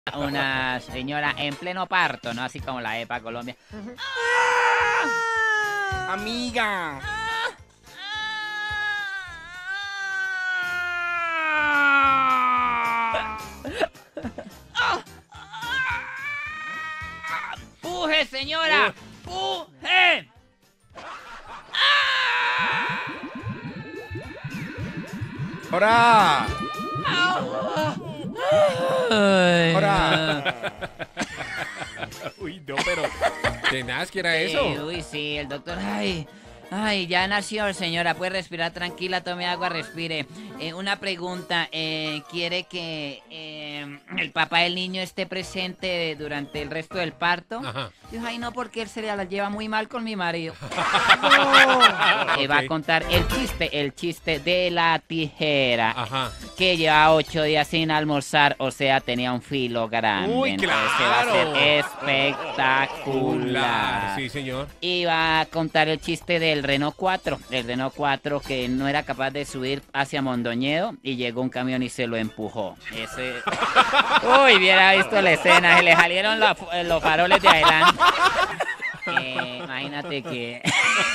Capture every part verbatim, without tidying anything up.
Una señora en pleno parto, ¿no? Así como la EPA Colombia. ¡Ah! Amiga. ¡Puje, señora! ¡Puje! ¡Hora! ¡Hora! Uy, no, pero tenaz, ¿qué era eso? Sí, uy, sí, el doctor. Ay, ay, ya nació, señora. Puede respirar tranquila, tome agua, respire. Eh, una pregunta. Eh, ¿Quiere que eh, el papá del niño esté presente durante el resto del parto? Ajá. Dijo, ay, no, porque él se la lleva muy mal con mi marido. No. Le va a contar el chiste, el chiste de la tijera. Ajá. Que lleva ocho días sin almorzar, o sea, tenía un filo grande. Uy, Entonces, se va a claro. hacer espectacular. Sí, señor. Y va a contar el chiste del Renault cuatro. El Renault cuatro que no era capaz de subir hacia Mondoñedo y llegó un camión y se lo empujó. Ese... Uy, hubiera visto la escena. Se le salieron los, los faroles de adelante. Eh, imagínate que...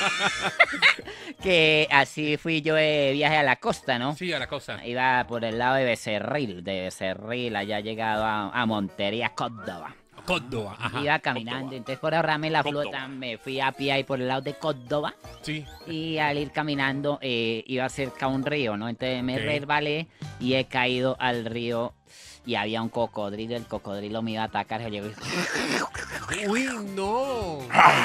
que así fui yo de viaje a la costa, ¿no? Sí, a la cosa. Iba por el lado de Becerril, de Becerril, allá llegado a, a Montería, Córdoba. Córdoba, ajá. Iba caminando, Córdoba. entonces por ahorrarme la Córdoba. flota me fui a pie ahí por el lado de Córdoba. Sí. Y al ir caminando eh, iba cerca a un río, ¿no? Entonces me Ok. resbalé y he caído al río y había un cocodrilo, el cocodrilo me iba a atacar, se llegó y... Uy, no.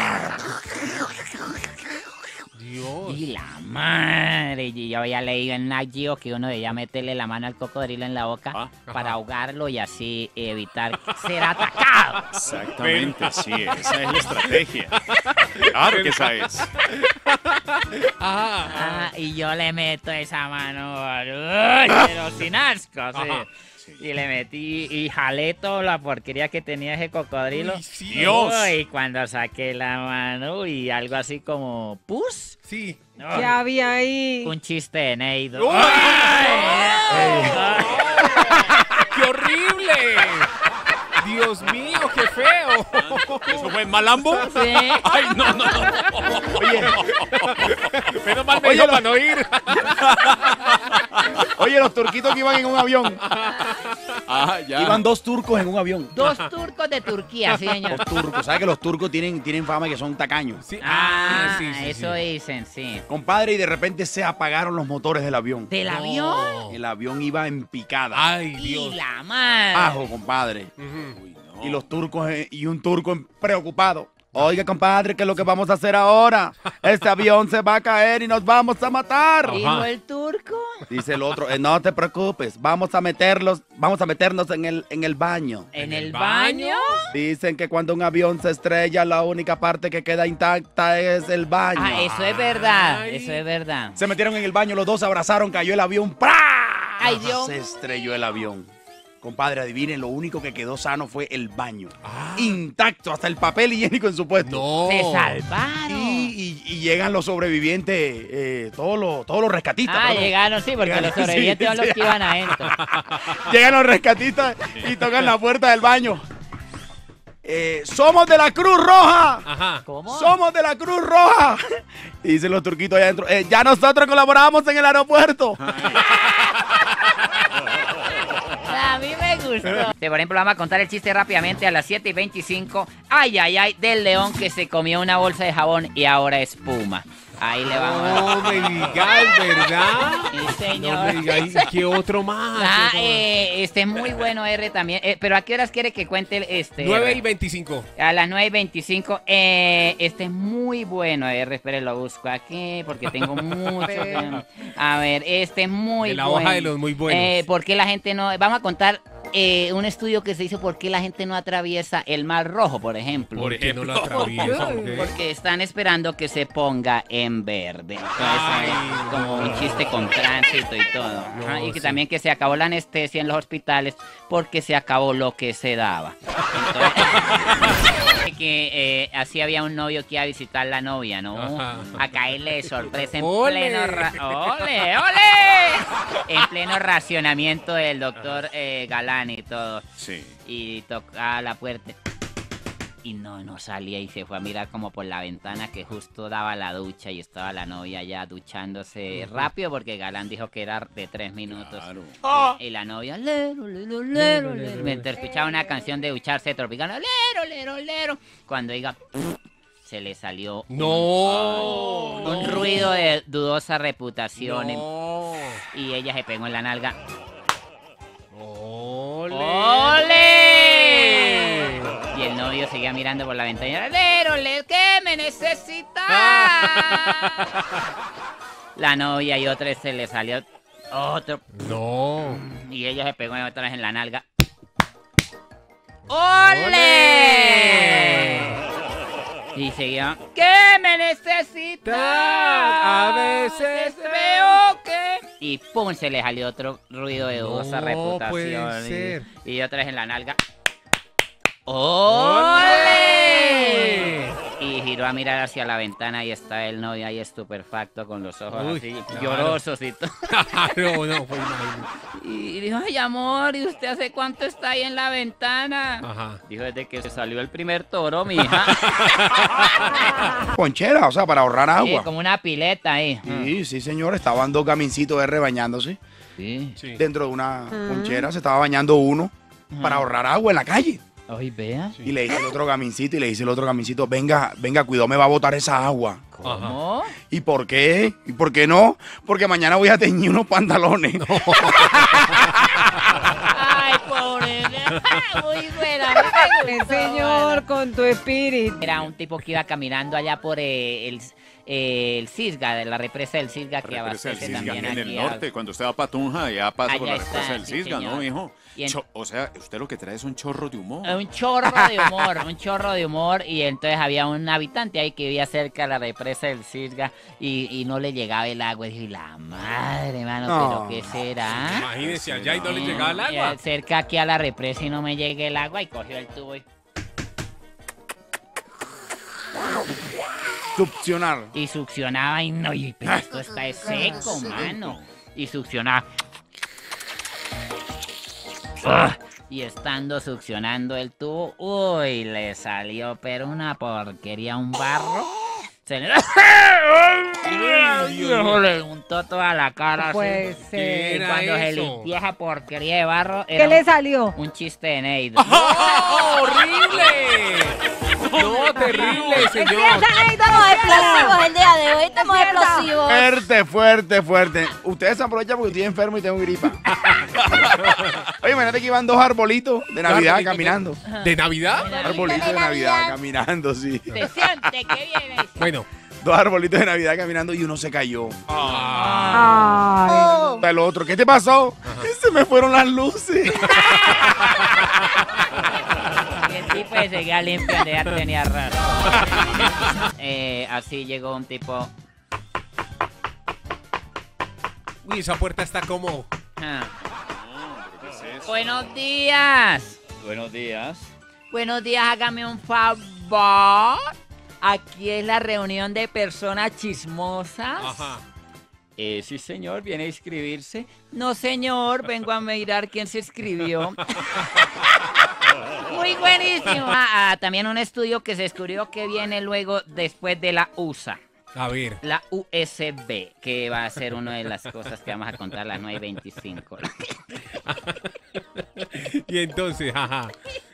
Dios. Y la madre, y yo había leído en Nat Geo que uno debía meterle la mano al cocodrilo en la boca Ah, para ajá. ahogarlo y así evitar ser atacado. Exactamente, sí, esa es la estrategia. Claro que esa es. Ajá. Ah, y yo le meto esa mano, uy, pero sin asco, sí. Ajá. Y le metí y jalé toda la porquería que tenía ese cocodrilo. Uy, sí. Dios. Uy, cuando saqué la mano y algo así como pus. Sí. Uy, había ahí? un chiste de Neido. ¡Uy! ¡Qué horrible! Dios mío, qué feo. ¿Eso fue Malambo? Sí. Ay, no, no, no. Oye, Menos mal me Oye, dijo lo- para no ir. Oye, los turquitos que iban en un avión. ah, ya. Iban dos turcos en un avión. Dos turcos de Turquía, sí, señor. Los turcos. ¿Sabes que los turcos tienen, tienen fama que son tacaños? Sí. Ah, sí, sí, eso sí. dicen, sí. Compadre, y de repente se apagaron los motores del avión. ¿Del No. avión? El avión iba en picada. Ay, Y Dios. la madre. Ajo, compadre. Ujú. Uy, no. Y los turcos eh, y un turco preocupado. Oiga, compadre, ¿qué es lo que vamos a hacer ahora? Este avión se va a caer y nos vamos a matar. ¿Dijo Ajá. el turco? Dice el otro, "Eh, no te preocupes, vamos a meterlos, vamos a meternos en el, en el baño. ¿En, ¿En el el baño? baño? Dicen que cuando un avión se estrella, la única parte que queda intacta es el baño. Ah, eso es verdad, Ay. eso es verdad. Se metieron en el baño, los dos se abrazaron, cayó el avión. ¡Pra! Ay, Dios. Se estrelló el avión. Compadre, adivinen, lo único que quedó sano fue el baño. Ah. Intacto, hasta el papel higiénico en su puesto. No. Se salvaron. Y, y- y llegan los sobrevivientes, eh, todos, los, todos los rescatistas. Ah, perdón. llegaron, sí, porque Llegaron, los sobrevivientes sí, son los sí. que iban adentro. Llegan los rescatistas y tocan la puerta del baño. Eh, ¡Somos de la Cruz Roja! Ajá. ¿Cómo? ¡Somos de la Cruz Roja! Y dicen los turquitos allá adentro, "Eh, ya nosotros colaboramos en el aeropuerto. A mí me gustó. Por ejemplo, vamos a contar el chiste rápidamente a las siete y veinticinco. Ay, ay, ay, del león que se comió una bolsa de jabón y ahora espuma. Ahí le vamos. No me digas, ¿verdad? Sí, No señor. me digas. ¿Y qué otro más? Ah, ¿Qué otro más? eh, este es muy bueno, R, también. Eh, pero ¿a qué horas quiere que cuente el- este? nueve R? y veinticinco. A las nueve y veinticinco. Eh, este es muy bueno, R. Espere, lo busco aquí porque tengo mucho. que- A ver, este es muy De la bueno. hoja de los muy buenos. Eh, ¿Por qué la gente no...? Vamos a contar eh, un estudio que se hizo por qué la gente no atraviesa el Mar Rojo, por ejemplo. ¿Por qué no lo atraviesa? ¿Por qué? Porque están esperando que se ponga en verde. Entonces, Ay, es como un no. chiste con tránsito y todo. No, Ajá, y que sí. también que se acabó la anestesia en los hospitales porque se acabó lo que se daba. Entonces, que eh, así había un novio que iba a visitar la novia, ¿no? Ajá. A caerle de sorpresa en ¡Ole! pleno... ra- ¡Ole, ole! En pleno racionamiento del doctor eh, Galán. pan y todo. Sí. Y tocaba la puerta. Y no, no salía y se fue a mirar como por la ventana que justo daba la ducha y estaba la novia ya duchándose rápido porque Galán dijo que era de tres minutos. Claro. Y, y la novia, lero, lero, lero, lero, mientras escuchaba una canción de ducharse tropicana, lero, lero, lero. Cuando diga, se le salió un, No. un ruido de dudosa reputación y- No. y ella se pegó en la nalga. ¡Ole! ¡Ole! Y el novio seguía mirando por la ventana. ¡Lero, lero, qué me necesitas! La novia y otra vez se le salió otro. No. Y ella se pegó otra vez en la nalga. ¡Ole! Y seguía. ¿Qué me necesitas? A veces veo que. Y pum, se le salió otro ruido de dudosa No reputación. puede ser. Y, y otra vez en la nalga. ¡Ole! Y giró a mirar hacia la ventana y está el novio ahí estupefacto con los ojos Uy, así, claro. llorosos y todo. No, no, fue imagínate. Y dijo, ay amor, ¿y usted hace cuánto está ahí en la ventana? Ajá. Dijo, desde que se salió el primer toro, mija. Ponchera, o sea, para ahorrar Sí, agua. como una pileta ahí. Sí, sí, señor. Estaban dos gamincitos R bañándose. Sí. Sí. Dentro de una ponchera se estaba bañando uno para ahorrar agua en la calle. Ay, vea. Sí. Y le dice el otro gamincito y le dice el otro gamincito, venga, venga, cuidado, me va a botar esa agua. ¿Cómo? ¿Y por qué? ¿Y por qué no? Porque mañana voy a teñir unos pantalones. Ay, pobre. Muy buena. muy El buena. Señor con tu espíritu. Era un tipo que iba caminando allá por eh, el, eh, el Cisga, de la represa del Cisga que Represa del abastece Cisga, también en el aquí. a- norte, cuando usted va para Tunja, ya pasa por Allá la está, represa del sí, Cisga, señor. ¿no, hijo? Y en- Cho- o sea, usted lo que trae es un chorro de humor. Un chorro de humor, un chorro de humor. Y entonces había un habitante ahí que vivía cerca de la represa del Cisga y, y no le llegaba el agua. Y dije, la madre, mano, No. ¿pero qué será? Imagínese allá y no le llegaba el Eh, agua. cerca aquí a la represa y no me llegue el agua y cogió el tubo y, Succionar. y succionaba y no, y pero esto está de seco, mano. Y succionaba. Ah, y estando succionando el tubo, uy, le salió pero una porquería, un barro. Se le... le untó toda la cara así. Puede ¿Qué ser. Y era cuando se eso? limpió esa porquería de barro, ¿Qué era le un, salió? un chiste de Neid. ¡Oh, horrible! No, terrible, señor. Estamos explosivos el día de hoy, estamos explosivos. Fuerte, fuerte, fuerte. Ustedes se aprovechan porque estoy enfermo y tengo gripa. Oye, imagínate que iban dos arbolitos de Navidad Arbolitos de- caminando. ¿De Navidad? Arbolitos de Navidad caminando, sí. Se siente que viene. Bueno. Dos arbolitos de Navidad caminando y uno se cayó. Ah. Ay. Oh, El otro, ¿qué te pasó? Se me fueron las luces. Y el tipo se seguía limpio donde ya tenía raro. Eh, así llegó un tipo. Uy, esa puerta está como... ah, ¿Qué es eso? Buenos días. Buenos días. Buenos días, hágame un favor. Aquí es la reunión de personas chismosas. Ajá. Eh, sí, señor, ¿viene a inscribirse? No, señor, vengo a mirar quién se inscribió. Muy buenísimo. Ah, ah, también un estudio que se descubrió que viene luego después de la U S A. A ver. La U S B, que va a ser una de las cosas que vamos a contar a las nueve y veinticinco. Y entonces, ajá.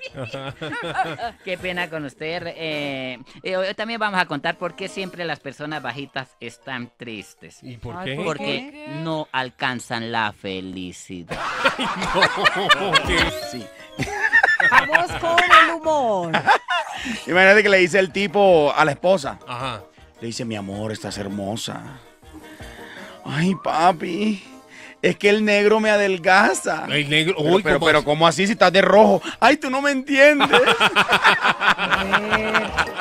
Qué pena con usted. Eh, eh, hoy también vamos a contar por qué siempre las personas bajitas están tristes. ¿Y por Ay, qué? ¿por Porque no alcanzan la felicidad. No, ¿qué? Sí. Vamos con el humor. Imagínate que le dice el tipo a la esposa. Ajá. Le dice, mi amor, estás hermosa. Ay, papi, es que el negro me adelgaza. El negro. Pero, Uy, pero, ¿cómo pero así? ¿cómo así si estás de rojo? Ay, tú no me entiendes. A ver.